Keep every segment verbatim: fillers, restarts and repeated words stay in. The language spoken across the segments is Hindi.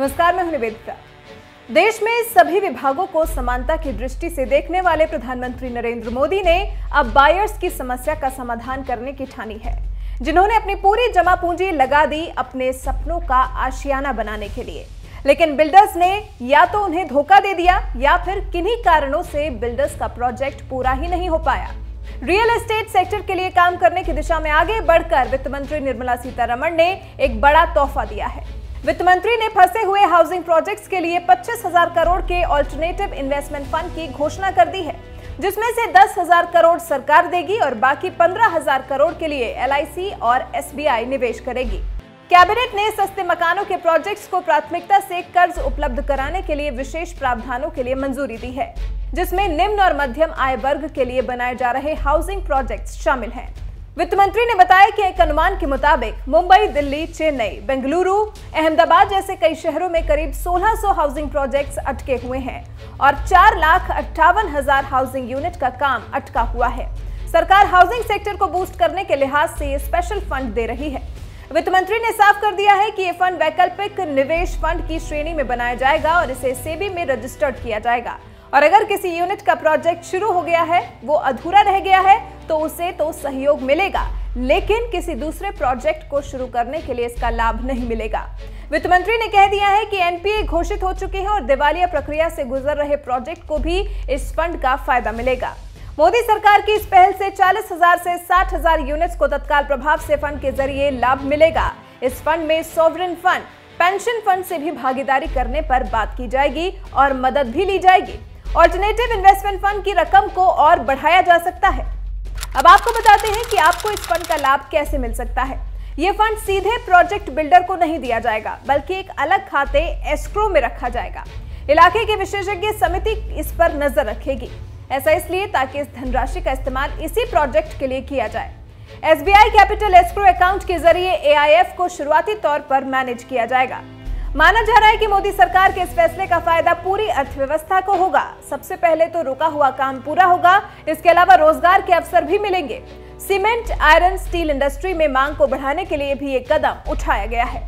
नमस्कार, मैं हूं निवेदिता। देश में सभी विभागों को समानता की दृष्टि से देखने वाले प्रधानमंत्री नरेंद्र मोदी ने अब बायर्स की समस्या का समाधान करने की ठानी है, जिन्होंने अपनी पूरी जमा पूंजी लगा दी अपने सपनों का आशियाना बनाने के लिए। लेकिन बिल्डर्स ने या तो उन्हें धोखा दे दिया या फिर किन्हीं कारणों से बिल्डर्स का प्रोजेक्ट पूरा ही नहीं हो पाया। रियल एस्टेट सेक्टर के लिए काम करने की दिशा में आगे बढ़कर वित्त मंत्री निर्मला सीतारमण ने एक बड़ा तोहफा दिया है। वित्त मंत्री ने फंसे हुए हाउसिंग प्रोजेक्ट्स के लिए पच्चीस हजार करोड़ के ऑल्टरनेटिव इन्वेस्टमेंट फंड की घोषणा कर दी है, जिसमें से दस हजार करोड़ सरकार देगी और बाकी पंद्रह हजार करोड़ के लिए एल आई सी और एस बी आई निवेश करेगी। कैबिनेट ने सस्ते मकानों के प्रोजेक्ट्स को प्राथमिकता से कर्ज उपलब्ध कराने के लिए विशेष प्रावधानों के लिए मंजूरी दी है, जिसमें निम्न और मध्यम आय वर्ग के लिए बनाए जा रहे हाउसिंग प्रोजेक्ट्स शामिल हैं। वित्त मंत्री ने बताया कि एक अनुमान के मुताबिक मुंबई, दिल्ली, चेन्नई, बेंगलुरु, अहमदाबाद जैसे कई शहरों में करीब सोलह सौ हाउसिंग प्रोजेक्ट्स अटके हुए हैं और चार लाख अट्ठावन हजार हाउसिंग यूनिट का काम अटका हुआ है। सरकार हाउसिंग सेक्टर को बूस्ट करने के लिहाज से ये स्पेशल फंड दे रही है। वित्त मंत्री ने साफ कर दिया है कि ये फंड वैकल्पिक निवेश फंड की श्रेणी में बनाया जाएगा और इसे सेबी में रजिस्टर्ड किया जाएगा। और अगर किसी यूनिट का प्रोजेक्ट शुरू हो गया है, वो अधूरा रह गया है, तो उसे तो सहयोग मिलेगा, लेकिन किसी दूसरे प्रोजेक्ट को शुरू करने के लिए इसका लाभ नहीं मिलेगा। वित्त मंत्री ने कह दिया है कि एन पी ए घोषित हो चुके हैं और दिवालिया प्रक्रिया से गुजर रहे प्रोजेक्ट को भी इस फंड का फायदा मिलेगा। मोदी सरकार की इस पहल से चालीस हजार से साठ हजार यूनिट्स को तत्काल प्रभाव से फंड के जरिए लाभ मिलेगा। इस फंड में सॉवरेन फंड, पेंशन फंड से भी भागीदारी करने पर बात की जाएगी और मदद भी ली जाएगी। ऑल्टरनेटिव इन्वेस्टमेंट फंड की रकम को और बढ़ाया जा सकता है। अब आपको बताते हैं कि आपको इस फंड का लाभ कैसे मिल सकता है। यह फंड सीधे प्रोजेक्ट बिल्डर को नहीं दिया जाएगा, बल्कि एक अलग खाते एस्क्रो में रखा जाएगा। इलाके की विशेषज्ञ समिति इस पर नजर रखेगी। ऐसा इसलिए ताकि इस धनराशि का इस्तेमाल इसी प्रोजेक्ट के लिए किया जाए। S B I capital escrow account के जरिए ए आई एफ को शुरुआती तौर पर मैनेज किया जाएगा। माना जा रहा है कि मोदी सरकार के इस फैसले का फायदा पूरी अर्थव्यवस्था को होगा। सबसे पहले तो रुका हुआ काम पूरा होगा, इसके अलावा रोजगार के अवसर भी मिलेंगे। सीमेंट, आयरन, स्टील इंडस्ट्री में मांग को बढ़ाने के लिए भी एक कदम उठाया गया है।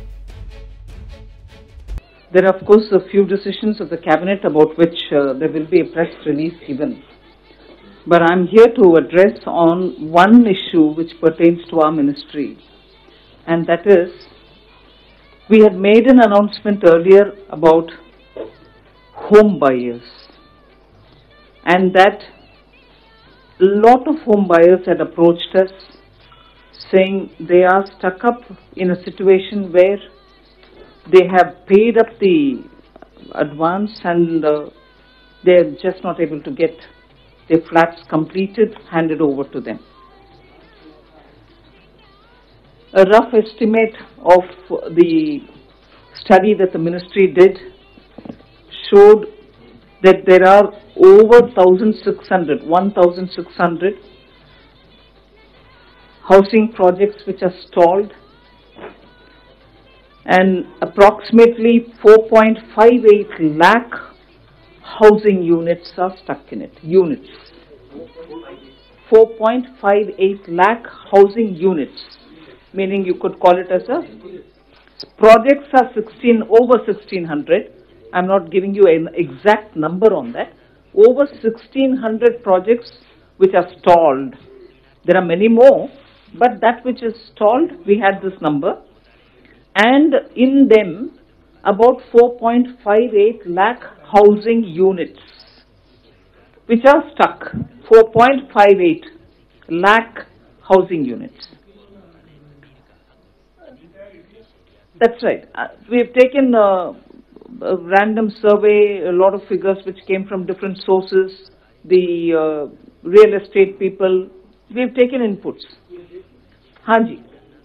There are of course a few decisions of the cabinet about which uh, there will be a press release given. But I am here to address on one issue which pertains to our ministry, and that is, we had made an announcement earlier about home buyers, and that a lot of home buyers had approached us saying they are stuck up in a situation where they have paid up the advance and uh, they are just not able to get their flats completed, handed over to them. A rough estimate of the study that the ministry did showed that there are over one thousand six hundred, one thousand six hundred housing projects which are stalled, and approximately four point five eight lakh housing units are stuck in it. Units. four point five eight lakh housing units, meaning you could call it as a, projects are sixteen, over sixteen hundred. I'm not giving you an exact number on that. Over sixteen hundred projects which are stalled. There are many more, but that which is stalled, we had this number. And in them, about four point five eight lakh housing units, which are stuck. four point five eight lakh housing units. That's right. Uh, we've taken uh, a random survey, a lot of figures which came from different sources, the uh, real estate people. We've taken inputs. Hanji.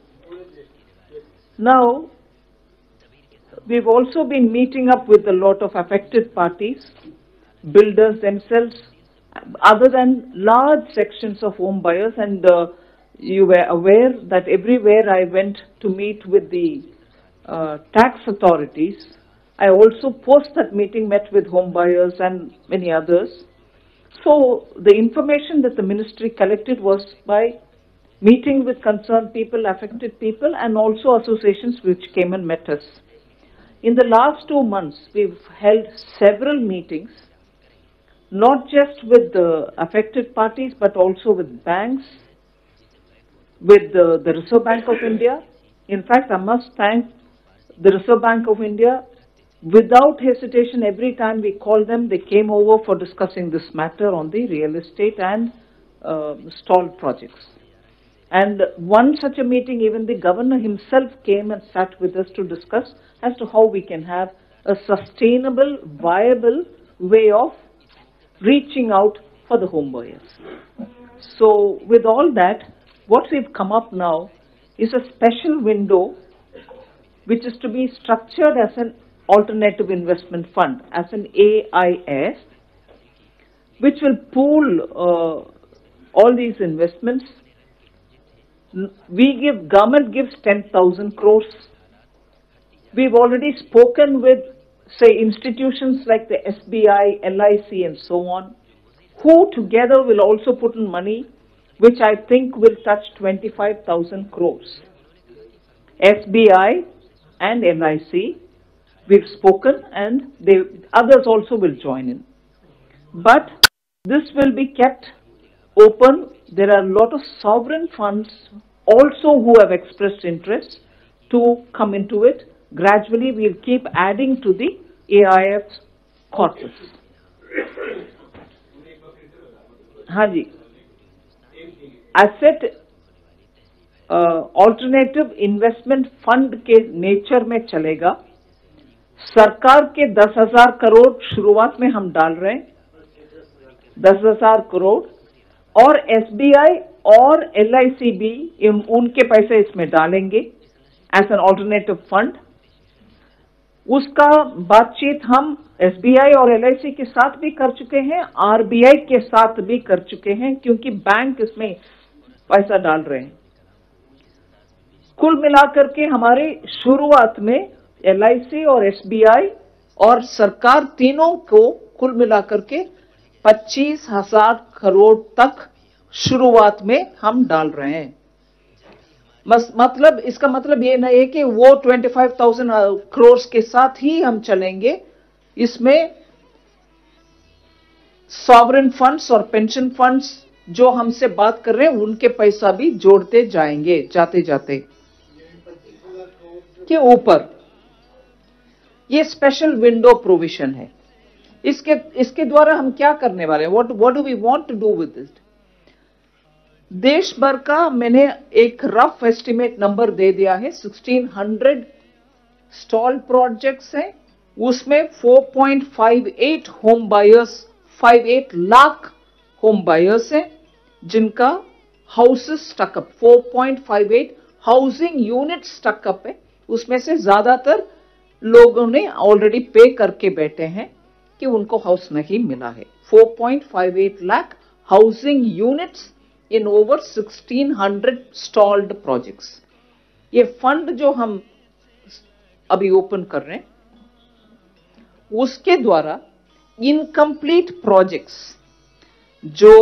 Now, we've also been meeting up with a lot of affected parties, builders themselves, other than large sections of home buyers, and uh, you were aware that everywhere I went to meet with the uh, tax authorities, I also post that meeting met with home buyers and many others. So the information that the ministry collected was by meeting with concerned people, affected people, and also associations which came and met us. In the last two months, we've held several meetings, not just with the affected parties, but also with banks, with the, the Reserve Bank of India. In fact, I must thank the Reserve Bank of India. Without hesitation, every time we called them, they came over for discussing this matter on the real estate and uh, stalled projects. And one such a meeting, even the governor himself came and sat with us to discuss as to how we can have a sustainable, viable way of reaching out for the home buyers. So with all that, what we've come up now is a special window which is to be structured as an alternative investment fund, as an A I S, which will pool uh, all these investments. We give, government gives ten thousand crores. We've already spoken with, say, institutions like the S B I, L I C and so on, who together will also put in money, which I think will touch twenty-five thousand crores. S B I and L I C, we've spoken, and they, others also will join in. But this will be kept open. There are a lot of sovereign funds also who have expressed interest to come into it. Gradually, we'll keep adding to the A I F corpus. Haji, asset alternative investment fund के नेचर में चलेगा. सरकार के दस हजार करोड़ शुरुआत में हम डाल रहे हैं, दस हजार करोड़, और एसबीआई और एलआईसी भी उनके पैसे इसमें डालेंगे एज एन ऑल्टरनेटिव फंड. उसका बातचीत हम एसबीआई और एलआईसी के साथ भी कर चुके हैं, आरबीआई के साथ भी कर चुके हैं, क्योंकि बैंक इसमें पैसा डाल रहे हैं. कुल मिलाकर के हमारे शुरुआत में एलआईसी और एसबीआई और सरकार तीनों को कुल मिलाकर के पच्चीस हजार करोड़ तक शुरुआत में हम डाल रहे हैं. मतलब इसका मतलब ये नहीं है कि वो पच्चीस हज़ार करोड़ के साथ ही हम चलेंगे. इसमें सॉवरेन फंड्स और पेंशन फंड्स जो हमसे बात कर रहे हैं उनके पैसा भी जोड़ते जाएंगे जाते जाते के ऊपर. ये स्पेशल विंडो प्रोविजन है. इसके इसके द्वारा हम क्या करने वाले हैं? What what do we want to do with this? देश भर का मैंने एक रफ एस्टिमेट नंबर दे दिया है. सोलह सौ स्टॉल प्रोजेक्ट्स हैं, उसमें चार पॉइंट पाँच आठ होम बायर्स, अट्ठावन लाख होम बायर्स हैं जिनका हाउसेस स्टकअप, चार पॉइंट पाँच आठ हाउसिंग यूनिट स्टकअप है. उसमें से ज्यादातर लोगों ने ऑलरेडी पे करके बैठे हैं कि उनको हाउस नहीं मिला है. चार पॉइंट पाँच आठ lakh housing units in over सोलह सौ स्टॉल्ड प्रोजेक्ट्स. ये फंड जो हम अभी ओपन कर रहे हैं उसके द्वारा इनकम्प्लीट प्रोजेक्ट्स जो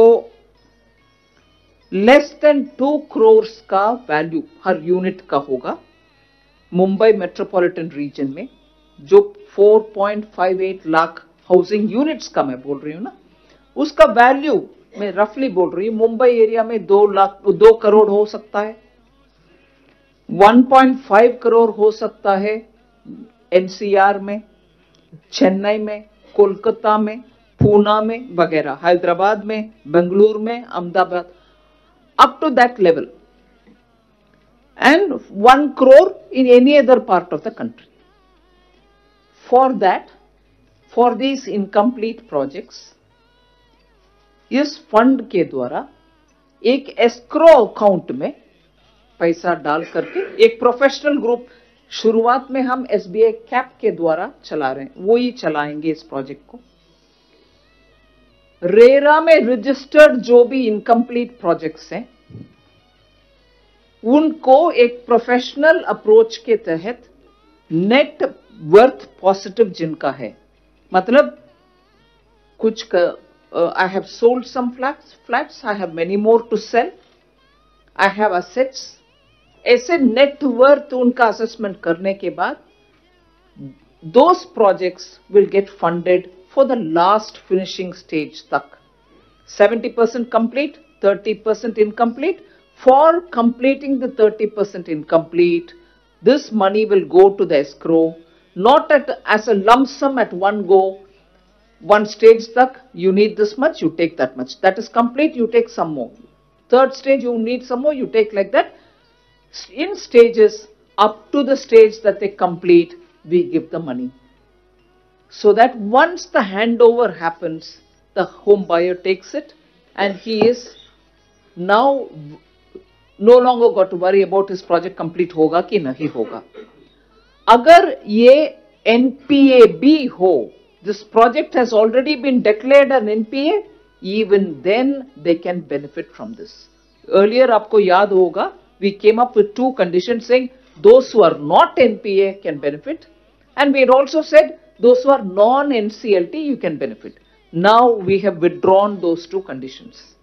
लेस देन टू करोड़ का वैल्यू हर यूनिट का होगा, मुंबई मेट्रोपॉलिटन रीजन में जो चार पॉइंट पाँच आठ लाख हाउसिंग यूनिट्स का मैं बोल रही हूं ना, उसका वैल्यू मैं रफली बोल रही हूं. मुंबई एरिया में दो लाख दो करोड़ हो सकता है, एक पॉइंट पाँच करोड़ हो सकता है एनसीआर में, चेन्नई में, कोलकाता में, पूना में वगैरह, हैदराबाद में, बेंगलुरु में, Ahmedabad, up to that level, and one crore in any other part of the country. For that, for these incomplete projects, इस फंड के द्वारा एक एस्क्रो अकाउंट में पैसा डाल करके एक प्रोफेशनल ग्रुप, शुरुआत में हम एसबीआई कैप के द्वारा चला रहे हैं, वो ही चलाएंगे इस प्रोजेक्ट को. रेरा में रजिस्टर्ड जो भी इनकम्प्लीट प्रोजेक्ट्स हैं उनको एक प्रोफेशनल अप्रोच के तहत नेट वर्थ पॉजिटिव जिनका है, मतलब कुछ I have sold some flats flats I have many more to sell, I have assets, ऐसे नेट वर्थ उनका असेसमेंट करने के बाद those projects will get funded for the last finishing stage tak. seventy percent complete, thirty percent incomplete. For completing the thirty percent incomplete, this money will go to the escrow, not at, as a lump sum at one go. One stage tak, you need this much, you take that much. That is complete, you take some more. Third stage, you need some more, you take like that. In stages, up to the stage that they complete, we give the money. So that once the handover happens, the home buyer takes it and he is now no longer got to worry about his project complete hoga ki nahi hoga. Agar ye N P A bhi ho, this project has already been declared an N P A, even then they can benefit from this. Earlier aapko yaad hoga, we came up with two conditions saying those who are not N P A can benefit, and we had also said those who are non N C L T you can benefit. Now we have withdrawn those two conditions.